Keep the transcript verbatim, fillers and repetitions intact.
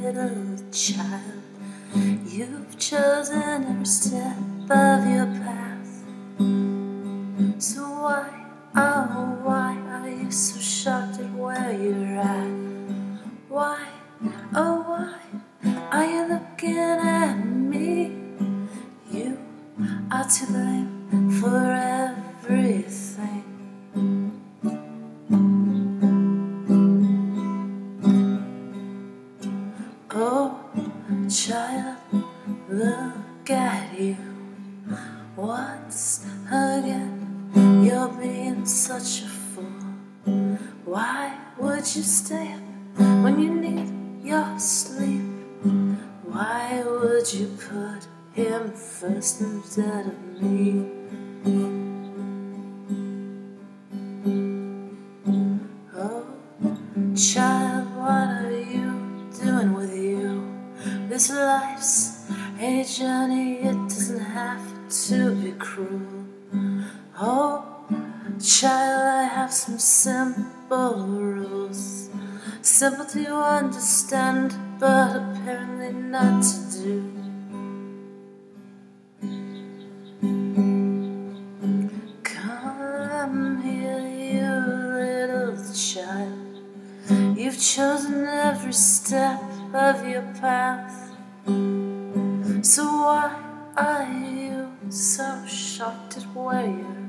little child. You've chosen every step of your path. So why, oh why are you so shocked at where you're at? Why, oh why are you looking at me? You are to blame for everything. Oh, child, look at you once again. You're being such a fool. Why would you stay up when you need your sleep? Why would you put him first instead of me? Oh, child, what are you doing with you? This life's a journey, it doesn't have to be cruel. Oh, child, I have some simple rules, simple to understand, but apparently not to do. Come here, you little child. You've chosen every step of your path. So why are you so shocked at where you're